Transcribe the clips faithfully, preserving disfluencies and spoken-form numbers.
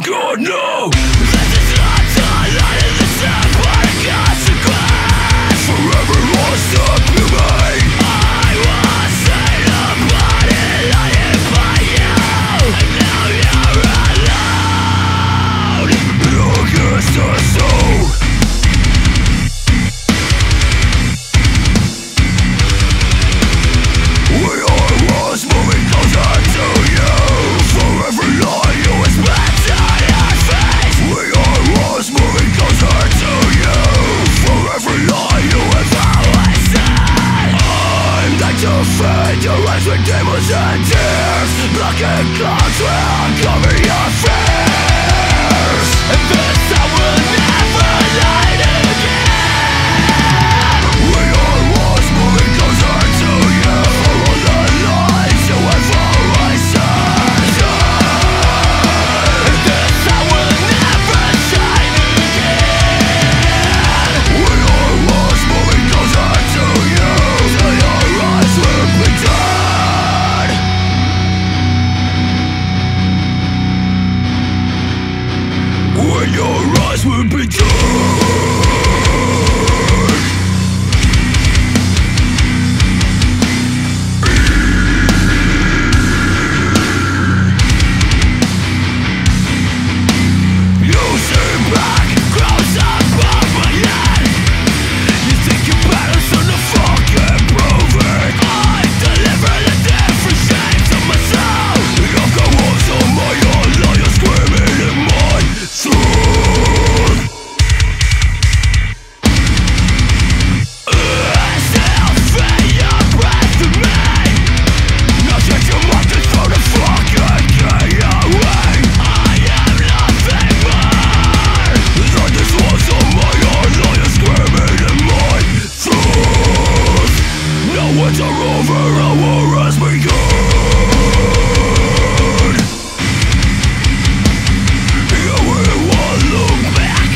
God, no! This is not the light in the sun, but a consequence. Forever lost up to me. I was in a body lighted by you, and now you're alone. Against the soul. We are lost, moving closer to you. For every lie you have spent on your face. We are lost, moving closer to you. For every lie you have always said. I'm like to fade your eyes with demons and tears. Blackened clouds will cover your fears. And this I will never light again. We are lost, moving closer to you. For all the lies you have always said. And this I will never shine again. We are lost, moving closer to you. Till your eyes will be dead. When your eyes will be dead. You see black crows above my head. You think you're better, so no fucking prove it. I deliver the different shapes of my soul. You go on so my own liar screaming in my throat. I still feel your breath in me. Now that your mouth is thrown the fucking key away. I am nothing more than this was on my own liar screaming in my throat. Now it's all over, our war has begun. Yeah, we won't look back.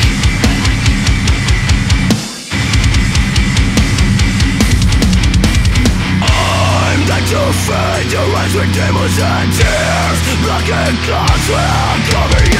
I'm like to fade your eyes with demons and tears. Blackened clouds will cover